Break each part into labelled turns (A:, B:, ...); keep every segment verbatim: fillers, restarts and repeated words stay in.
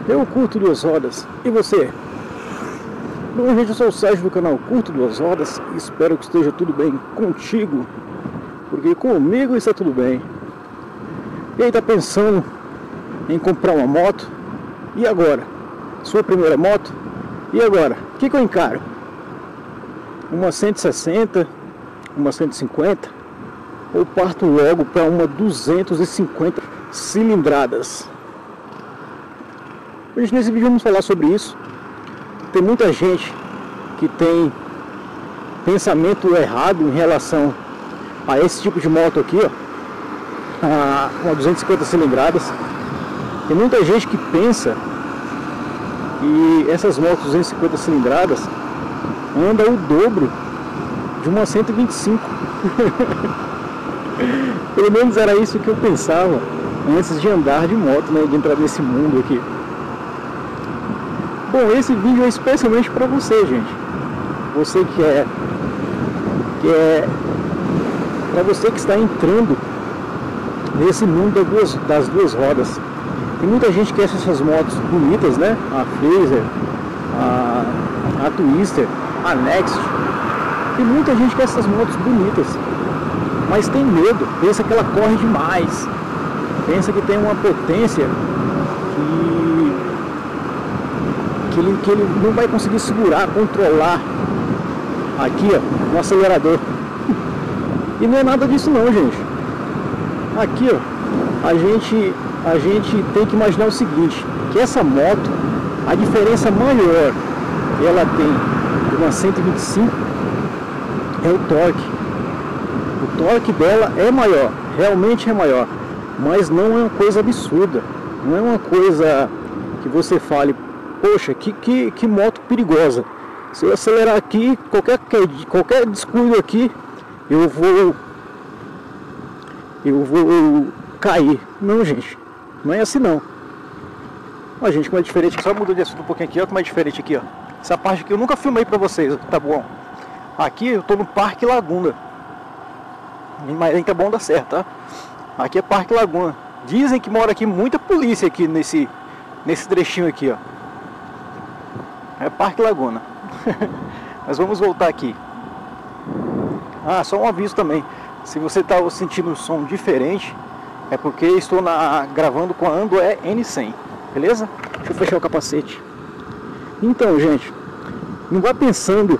A: Eu curto duas rodas. E você? Bom, gente, eu sou o Sérgio do canal Curto Duas Rodas. Espero que esteja tudo bem contigo, porque comigo está tudo bem. E aí, tá pensando em comprar uma moto? E agora? Sua primeira moto? E agora? O que, que eu encaro? Uma cento e sessenta? Uma cento e cinquenta? Ou parto logo para uma duzentas e cinquenta cilindradas? Hoje nesse vídeo vamos falar sobre isso. Tem muita gente que tem pensamento errado em relação a esse tipo de moto aqui, ó, a uma duzentas e cinquenta cilindradas. Tem muita gente que pensa que essas motos duzentas e cinquenta cilindradas andam o dobro de uma cento e vinte e cinco. Pelo menos era isso que eu pensava antes de andar de moto, né, de entrar nesse mundo aqui. Bom, esse vídeo é especialmente para você, gente. Você que é, que é para você que está entrando nesse mundo das duas, das duas rodas. Tem muita gente que quer essas motos bonitas, né? A Phaser, a, a Twister, a Next. Tem muita gente que quer essas motos bonitas, mas tem medo. Pensa que ela corre demais. Pensa que tem uma potência que Que ele, que ele não vai conseguir segurar, controlar aqui, ó, no acelerador. E não é nada disso não, gente. Aqui, ó, a gente, a gente tem que imaginar o seguinte, que essa moto, a diferença maior que ela tem de uma cento e vinte e cinco é o torque. O torque dela é maior, realmente é maior, mas não é uma coisa absurda. Não é uma coisa que você fale, poxa, que, que, que moto perigosa. Se eu acelerar aqui, qualquer, qualquer descuido aqui, eu vou eu vou cair. Não, gente, não é assim não. Ó, gente, como é diferente. Só mudou de assunto um pouquinho aqui, ó, como é diferente aqui, ó. Essa parte aqui eu nunca filmei pra vocês, tá bom? Aqui eu tô no Parque Laguna, mas ainda é bom dar certo, tá? Aqui é Parque Laguna. Dizem que mora aqui muita polícia aqui nesse, nesse trechinho aqui, ó. É Parque Laguna. Mas vamos voltar aqui. Ah, só um aviso também. Se você está sentindo um som diferente, é porque estou na, gravando com a Ando E N cem. Beleza? Deixa eu fechar o capacete. Então, gente, não vá pensando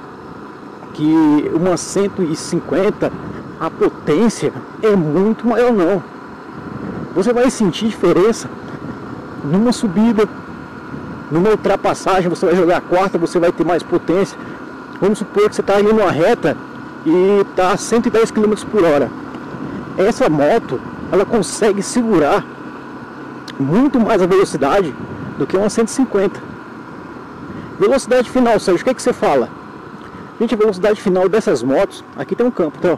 A: que uma cento e cinquenta, a potência é muito maior, não. Você vai sentir diferença numa subida, numa ultrapassagem. Você vai jogar a quarta, você vai ter mais potência. Vamos supor que você está indo numa reta e está a cento e dez quilômetros por hora. Essa moto, ela consegue segurar muito mais a velocidade do que uma cento e cinquenta. Velocidade final, Sérgio, o que é que você fala? Gente, a velocidade final dessas motos, aqui tem um campo, tá?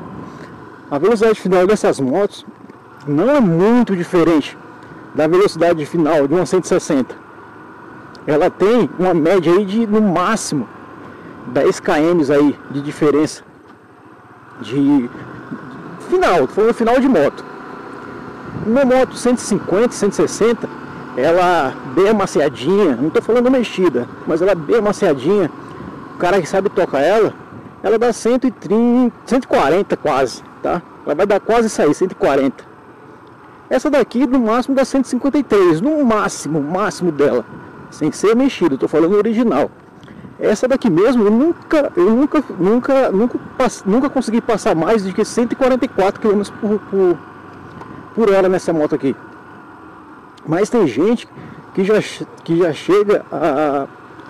A: A velocidade final dessas motos não é muito diferente da velocidade final de uma cento e sessenta. Ela tem uma média aí de, no máximo, dez quilômetros aí de diferença de, de final, foi no final de moto. Uma moto cento e cinquenta, cento e sessenta, ela bem amaciadinha, não estou falando mexida, mas ela bem amaciadinha, o cara que sabe tocar ela, ela dá cento e trinta, cento e quarenta quase, tá? Ela vai dar quase isso aí, cento e quarenta. Essa daqui no máximo dá cento e cinquenta e três, no máximo, máximo dela, sem ser mexido, estou falando original. Essa daqui mesmo, eu nunca, eu nunca, nunca, nunca, nunca consegui passar mais de que cento e quarenta e quatro quilômetros por, por, por hora nessa moto aqui. Mas tem gente que já, que já chega a,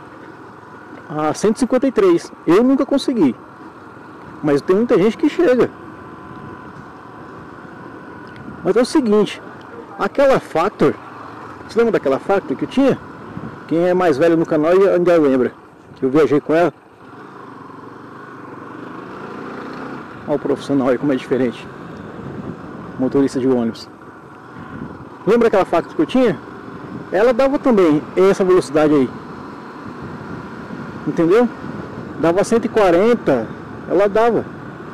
A: a cento e cinquenta e três. Eu nunca consegui, mas tem muita gente que chega. Mas é o seguinte, aquela Factor, você lembra daquela Factor que eu tinha? Quem é mais velho no canal ainda lembra que eu viajei com ela. Olha o profissional aí como é diferente, motorista de ônibus. Lembra aquela Factor que eu tinha? Ela dava também essa velocidade aí, entendeu? Dava cento e quarenta, ela dava.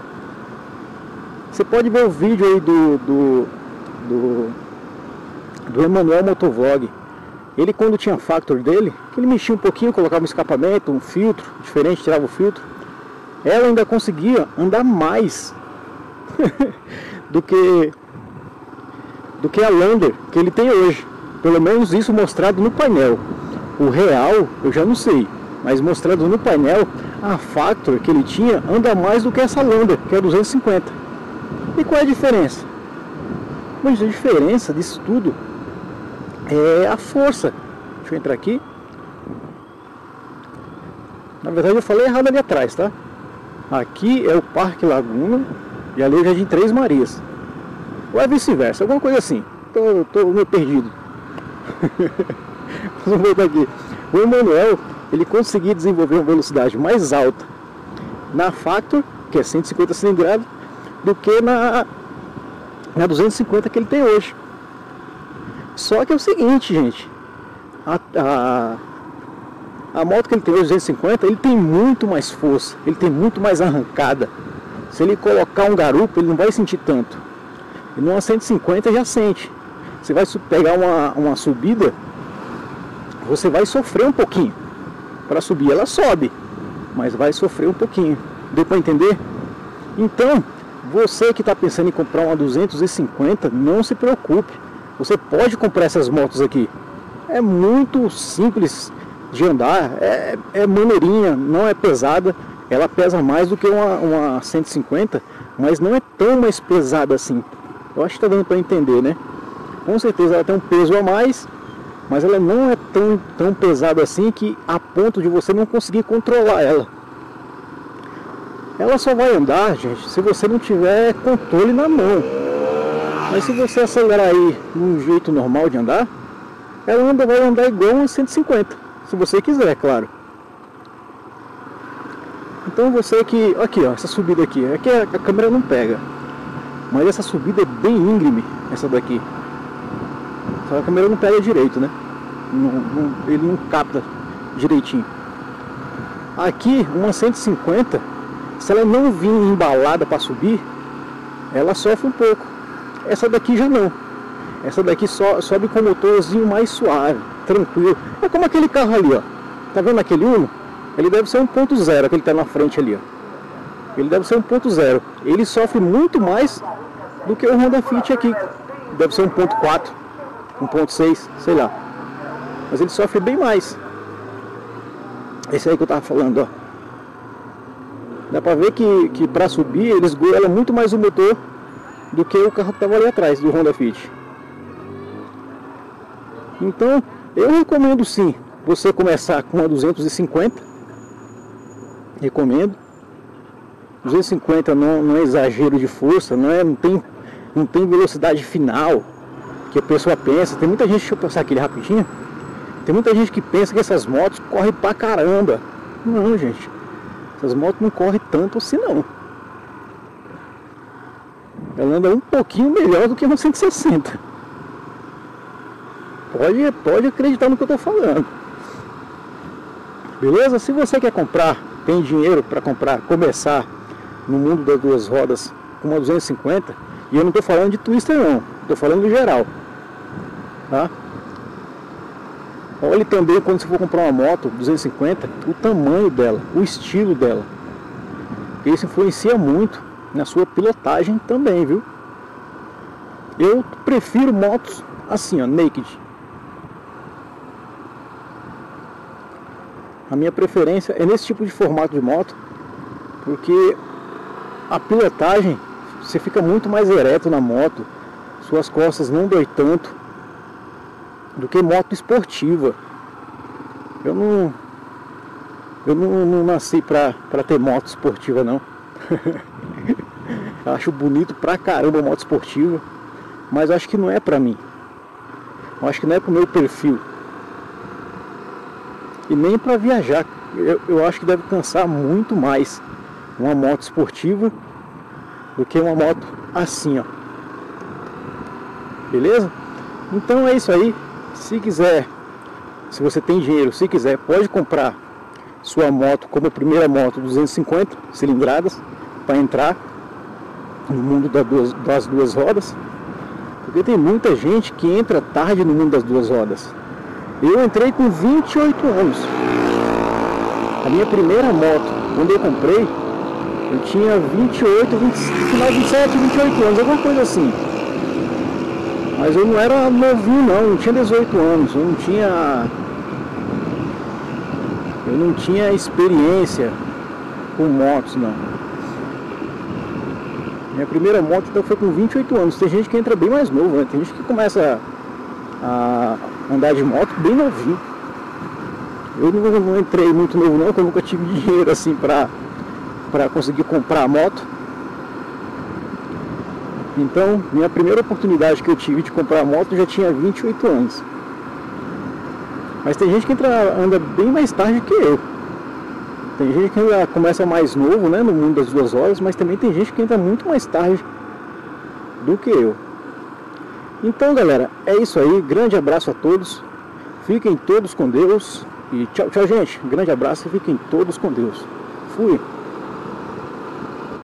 A: Você pode ver o vídeo aí do do, do, do Emanuel Motovlog. ele, quando tinha Factor dele, que ele mexia um pouquinho, colocava um escapamento, um filtro diferente, tirava o filtro, ela ainda conseguia andar mais do que do que a Lander que ele tem hoje. Pelo menos isso mostrado no painel. O real eu já não sei, mas mostrado no painel, a Factor que ele tinha anda mais do que essa Lander, que é duzentos e cinquenta. E qual é a diferença? Mas a diferença disso tudo é a força. Deixa eu entrar aqui. Na verdade eu falei errado ali atrás, tá? Aqui é o Parque Laguna e ali é o Jardim Três Marias. Ou é vice-versa, alguma coisa assim. Tô, tô meio perdido. Vamos voltar aqui. O Emanuel, ele conseguiu desenvolver uma velocidade mais alta na Factor, que é cento e cinquenta cilindradas, do que na, na duzentos e cinquenta que ele tem hoje. Só que é o seguinte, gente, a, a, a moto que ele tem hoje, duzentos e cinquenta, ele tem muito mais força, ele tem muito mais arrancada. Se ele colocar um garupa, ele não vai sentir tanto. E numa cento e cinquenta já sente. Você vai pegar uma, uma subida, você vai sofrer um pouquinho. Para subir ela sobe, mas vai sofrer um pouquinho. Deu para entender? Então, você que está pensando em comprar uma duzentos e cinquenta, não se preocupe. Você pode comprar essas motos aqui. É muito simples de andar, é, é maneirinha, não é pesada. Ela pesa mais do que uma, uma cento e cinquenta, mas não é tão mais pesada assim. Eu acho que está dando para entender, né? Com certeza ela tem um peso a mais, mas ela não é tão, tão pesada assim que a ponto de você não conseguir controlar ela. Ela só vai andar, gente, se você não tiver controle na mão. Mas se você acelerar aí num jeito normal de andar, ela anda, vai andar igual uma cento e cinquenta, se você quiser, claro. Então você que... Aqui, ó, essa subida aqui, aqui a, a câmera não pega, mas essa subida é bem íngreme, essa daqui. Só a câmera não pega direito, né? Não, não, ele não capta direitinho. Aqui, uma cento e cinquenta, se ela não vir embalada para subir, ela sofre um pouco. Essa daqui já não. Essa daqui so, sobe com o motorzinho mais suave, tranquilo. É como aquele carro ali, ó. Tá vendo aquele Uno? Ele deve ser um ponto zero, aquele que tá na frente ali, ó. Ele deve ser um ponto zero. Ele sofre muito mais do que o Honda Fit aqui. Deve ser um ponto quatro, um ponto seis, sei lá. Mas ele sofre bem mais. Esse aí que eu tava falando, ó. Dá pra ver que, que pra subir eles goelam muito mais o motor do que o carro que tava ali atrás, do Honda Fit. Então, eu recomendo sim você começar com uma duzentos e cinquenta. Recomendo. duzentos e cinquenta não, não é exagero de força, não, é, não, tem, não tem velocidade final que a pessoa pensa. Tem muita gente, deixa eu passar aquele rapidinho. Tem muita gente que pensa que essas motos correm pra caramba. Não, gente. Essas motos não correm tanto assim não. Ela anda um pouquinho melhor do que uma cento e sessenta. Pode, pode acreditar no que eu estou falando. Beleza? Se você quer comprar, tem dinheiro para comprar, começar no mundo das duas rodas com uma duzentos e cinquenta, e eu não estou falando de twister não, estou falando de geral, tá? Olhe também quando você for comprar uma moto duzentos e cinquenta, o tamanho dela, o estilo dela. Isso influencia muito na sua pilotagem também, viu? Eu prefiro motos assim, ó, naked. A minha preferência é nesse tipo de formato de moto, porque a pilotagem, você fica muito mais ereto na moto, suas costas não dói tanto do que moto esportiva. Eu não eu não, não nasci pra, pra ter moto esportiva não. Eu acho bonito pra caramba moto esportiva, mas acho que não é pra mim. Eu acho que não é pro meu perfil. E nem para viajar. Eu, eu acho que deve cansar muito mais uma moto esportiva do que uma moto assim, ó. Beleza? Então é isso aí. Se quiser, se você tem dinheiro, se quiser, pode comprar sua moto como primeira moto duzentos e cinquenta cilindradas para entrar no mundo das duas, das duas rodas. Porque tem muita gente que entra tarde no mundo das duas rodas. Eu entrei com vinte e oito anos. A minha primeira moto, quando eu comprei, eu tinha vinte e oito, vinte, final vinte e sete, vinte e oito anos, alguma coisa assim. Mas eu não era novinho não, não tinha dezoito anos, eu não tinha... Eu não tinha experiência com motos, não. Minha primeira moto então foi com vinte e oito anos. Tem gente que entra bem mais novo, né? Tem gente que começa a andar de moto bem novinho. Eu não, não entrei muito novo não, porque eu nunca tive dinheiro assim pra, pra conseguir comprar a moto. Então, minha primeira oportunidade que eu tive de comprar a moto já tinha vinte e oito anos. Mas tem gente que entra, anda bem mais tarde que eu. Tem gente que ainda começa mais novo, né, no mundo das duas horas, mas também tem gente que entra muito mais tarde do que eu. Então, galera, é isso aí. Grande abraço a todos. Fiquem todos com Deus. E tchau, tchau, gente. Grande abraço e fiquem todos com Deus. Fui.